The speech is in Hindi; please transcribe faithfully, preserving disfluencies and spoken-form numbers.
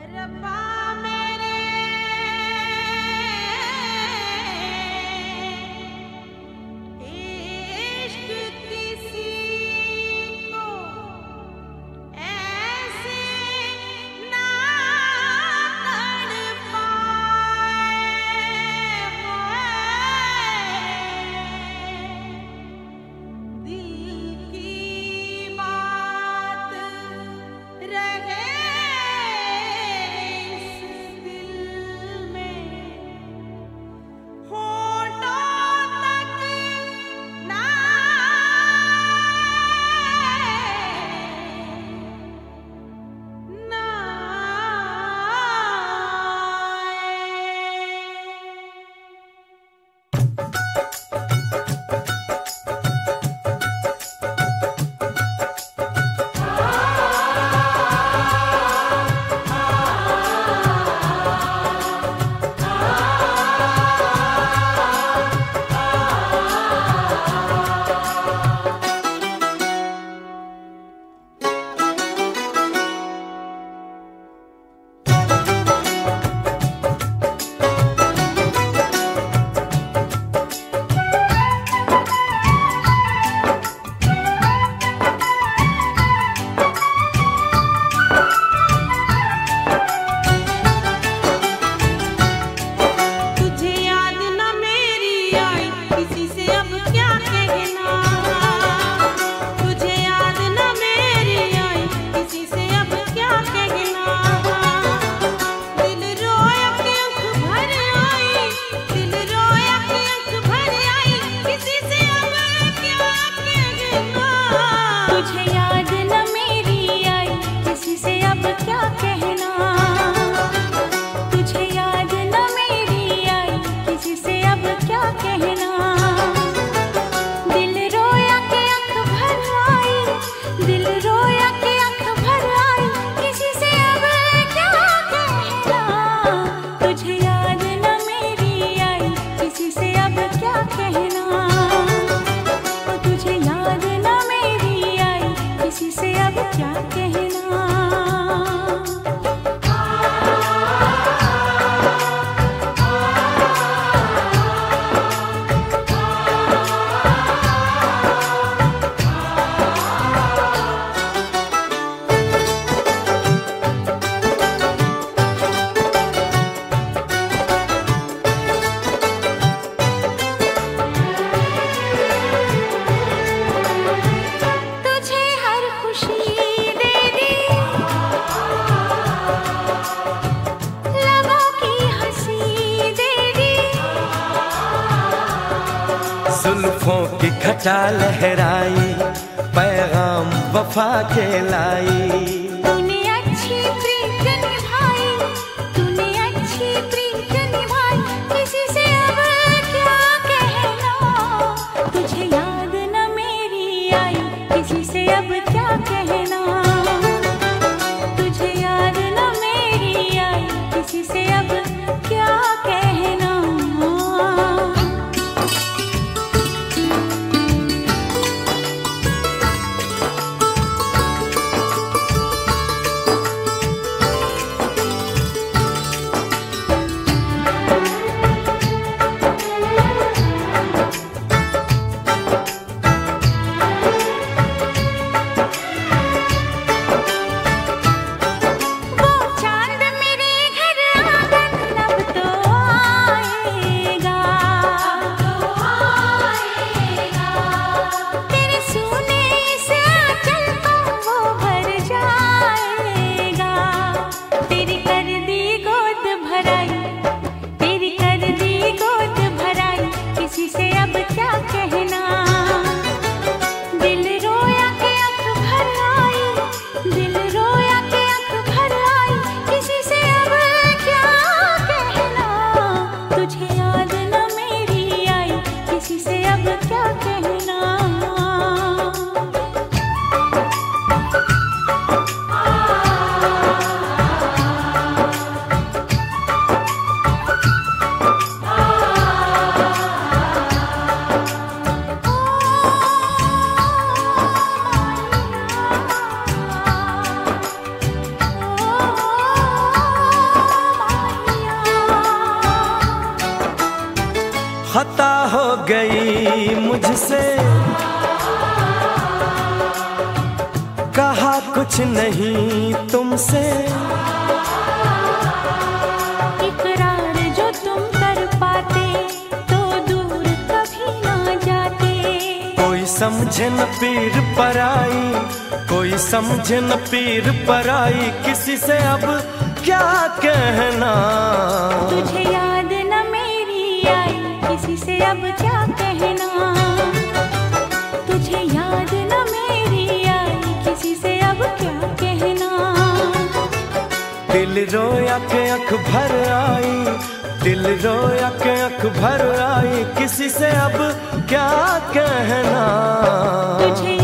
जुल्फों की घटा लहराई, पैगाम वफा के लाई। तूने अच्छी प्रीत निभाई, तूने अच्छी प्रीत निभाई, किसी से अब क्या कहना। तुझे याद न मेरी आई, किसी से अब क्या कहना। तुझे याद न मेरी आई, किसी से अब क्या कहना। कुछ नहीं तुमसे, इकरार जो तुम कर पाते तो दूर कभी ना जाते। कोई समझे न पीर पराई, कोई समझे न पीर पराई, किसी से अब क्या कहना। तुझे याद न मेरी आई, किसी से अब क्या कहना। तुझे याद न मेरी आई, किसी से अब क्या कहना। दिल रोया के अख भर आई, दिल रोया के अख भर आई, किसी से अब क्या कहना। तुझे